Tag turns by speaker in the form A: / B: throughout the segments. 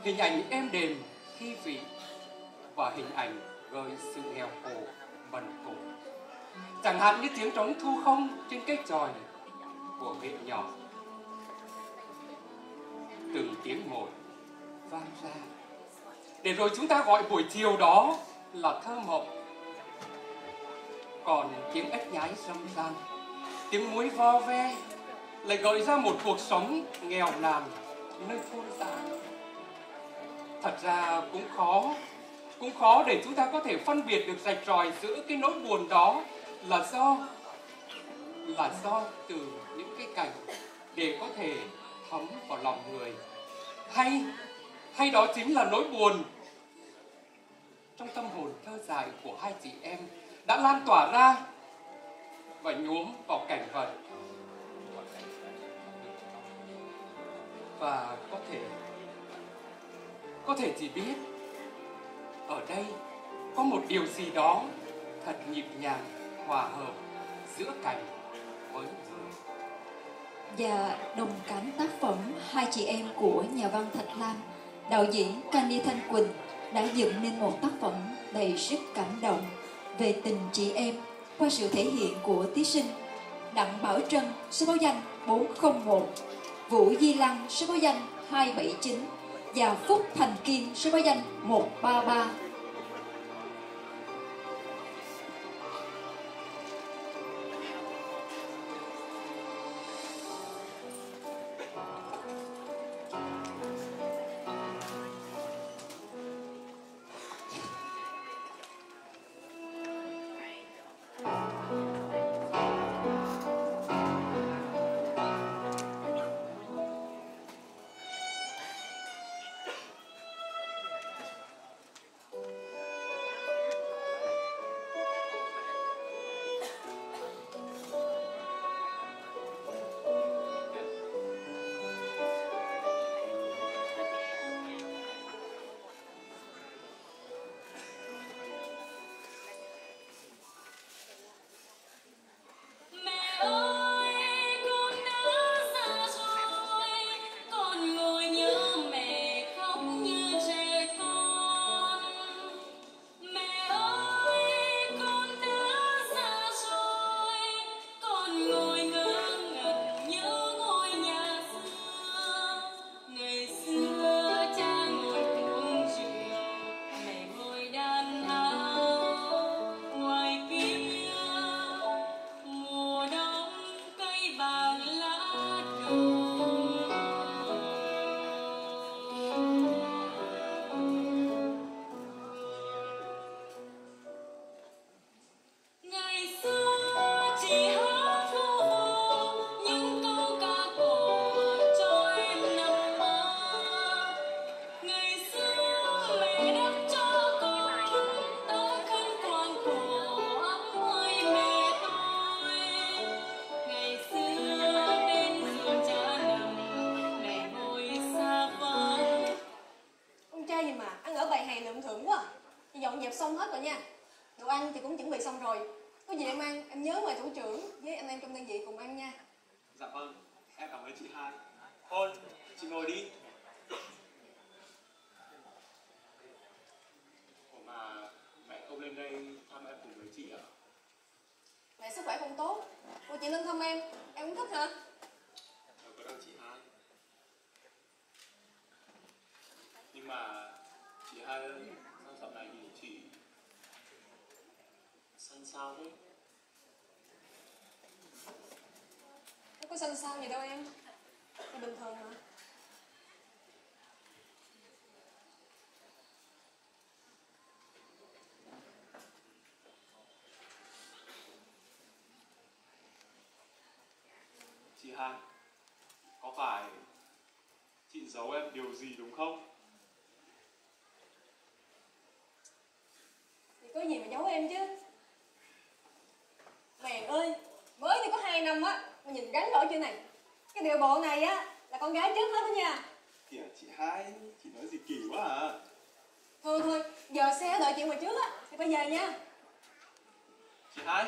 A: hình ảnh êm đềm, thi vị và hình ảnh gợi sự nghèo khổ, bần cùng. Chẳng hạn như tiếng trống thu không trên cây chòi của huyện nhỏ. Từng tiếng một vang ra, để rồi chúng ta gọi buổi chiều đó là thơ mộng. Còn tiếng ếch nhái râm ran, tiếng muối vo ve lại gợi ra một cuộc sống nghèo nàn nơi thôn xã. Thật ra cũng khó để chúng ta có thể phân biệt được rạch ròi giữa cái nỗi buồn đó là do từ những cái cảnh để có thể thấm vào lòng người, hay đó chính là nỗi buồn trong tâm hồn thơ dại của hai chị em đã lan tỏa ra và nhuốm vào cảnh vật. Và có thể chỉ biết ở đây có một điều gì đó thật nhịp nhàng, hòa hợp giữa cảnh với người.
B: Và đồng cảm tác phẩm Hai chị em của nhà văn Thạch Lam, đạo diễn Candy Thanh Quỳnh đã dựng nên một tác phẩm đầy sức cảm động về tình chị em qua sự thể hiện của thí sinh Đặng Bảo Trân số báo danh 401, Vũ Di Lăng số báo danh 279 và Phúc Thành Kiên số báo danh 133.
C: Xong hết rồi nha. Đồ ăn thì cũng chuẩn bị xong rồi. Có gì em ăn, em nhớ mời thủ trưởng với anh em trong đơn vị cùng ăn nha.
D: Dạ vâng, em cảm ơn chị hai. Thôi, chị ngồi đi. Ủa mà mẹ không lên đây thăm em cùng với chị ạ?
C: Mẹ sức khỏe không tốt. Ủa chị lên thăm em cũng thích hả?
D: Có đâu chị hai. Nhưng mà chị hai ơi, sao dạo này nhìn chị xanh xao thế?
C: Nó có xanh xao gì đâu em. Thì bình thường mà.
D: Chị hai, có phải chị giấu em điều gì đúng không?
C: Thì có gì mà giấu em chứ. Mèn ơi, mới đi có 2 năm á mà nhìn rắn đổi chưa này. Cái điều bộ này á là con gái trước hết đó nha.
D: Kìa chị hai, chị nói gì kỳ quá à.
C: Thôi, giờ xe đợi chị ngoài trước á thì phải về nha.
D: Chị hai.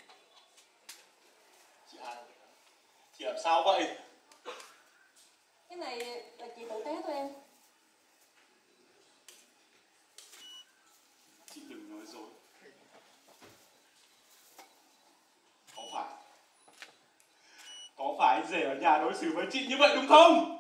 D: Chị hai, chị làm sao vậy? rể ở nhà đối xử với chị như vậy đúng không?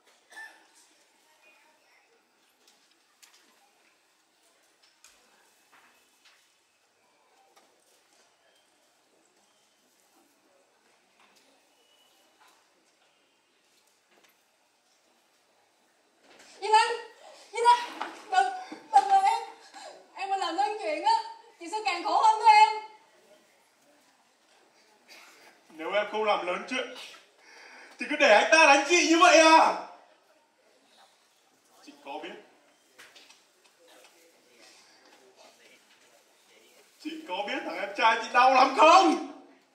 C: Duy Lăng, Duy Lăng, đừng mà em mà làm lớn chuyện á, chị sẽ càng khổ hơn thôi em.
D: Nếu em không làm lớn chuyện thì cứ để anh ta đánh chị như vậy à? Chị có biết thằng em trai chị đau lắm không?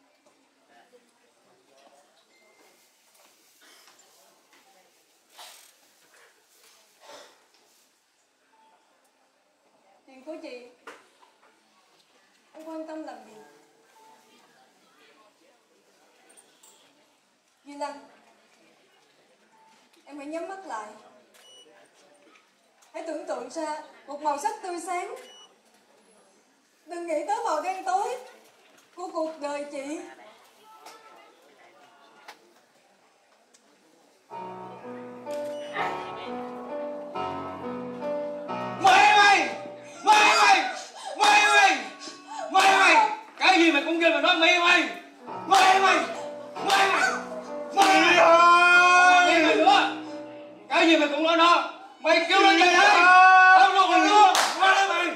C: Chuyện của chị em quan tâm làm gì? Duy Lăng, em hãy nhắm mắt lại, hãy tưởng tượng ra một màu sắc tươi sáng. Đừng nghĩ tới màu đen tối của cuộc đời chị.
A: Cái gì mày cũng kêu mày nói mày. Mày nữa. Cái gì mày cũng nói nó. Mày kêu lên trời đây. Tao đâu còn nữa. Mày.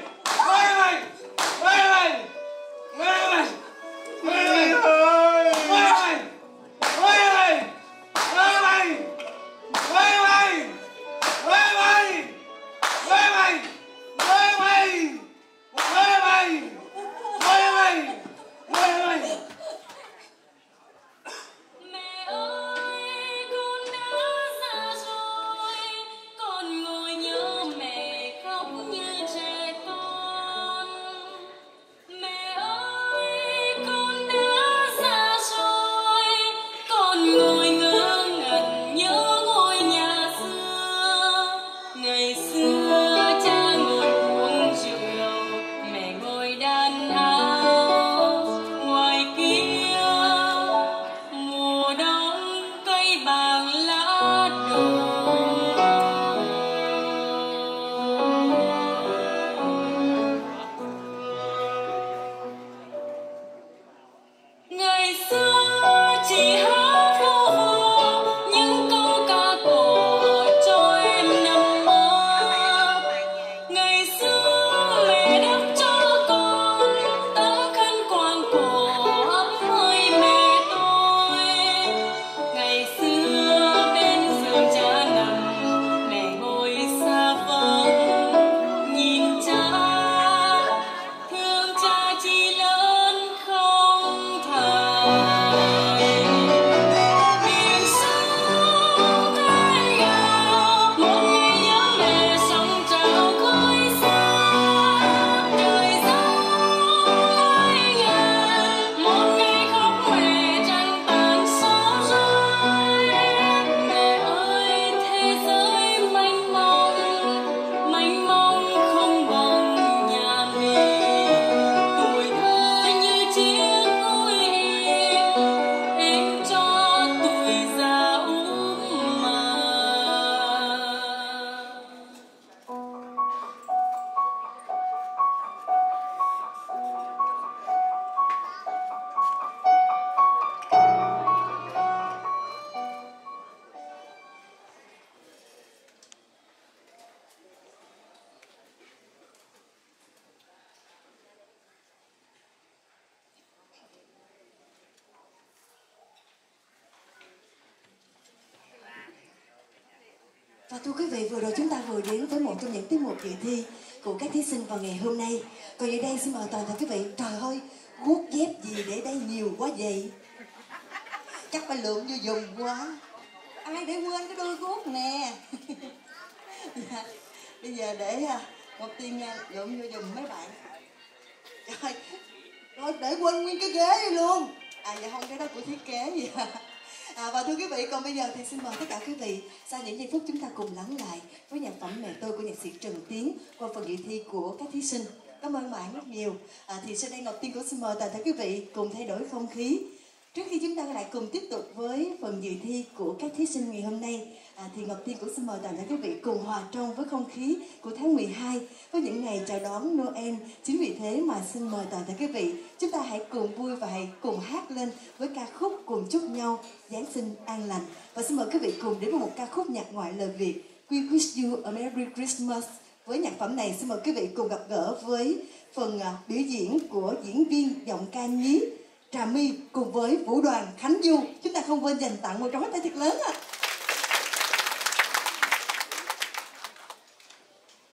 E: Và thưa quý vị, vừa rồi chúng ta vừa đến với một trong những tiết mục dự thi của các thí sinh vào ngày hôm nay. Còn giờ đây xin mời toàn thể quý vị. Trời ơi, guốc dép gì để đây nhiều quá vậy? Chắc phải lượm vô dùng quá. Ai để quên cái đôi guốc nè. Dạ, bây giờ để Ngọc Tiên lượm vô dùng mấy bạn. Rồi để quên nguyên cái ghế đi luôn. À dạ không, cái đó của thiết kế gì. Và thưa quý vị, còn bây giờ thì xin mời tất cả quý vị sau những giây phút chúng ta cùng lắng lại với nhạc phẩm Mẹ Tôi của nhạc sĩ Trần Tiến qua phần dự thi của các thí sinh. Cảm ơn bạn rất nhiều. Thì sau đây Ngọc Tiên cũng xin mời toàn thể quý vị cùng thay đổi không khí Trước khi chúng ta lại cùng tiếp tục với phần dự thi của các thí sinh ngày hôm nay, thì Ngọc Tiên cũng xin mời toàn thể quý vị cùng hòa trong với không khí của tháng 12 với những ngày chào đón Noel. Chính vì thế mà xin mời toàn thể quý vị, chúng ta hãy cùng vui và hãy cùng hát lên với ca khúc Cùng chúc nhau Giáng sinh an lành. Và xin mời quý vị cùng đến với một ca khúc nhạc ngoại lời Việt, We Wish You a Merry Christmas. Với nhạc phẩm này xin mời quý vị cùng gặp gỡ với phần biểu diễn của diễn viên giọng ca nhí Trà My cùng với vũ đoàn Khánh Du. Chúng ta không quên dành tặng một tràng pháo tay thật lớn ạ.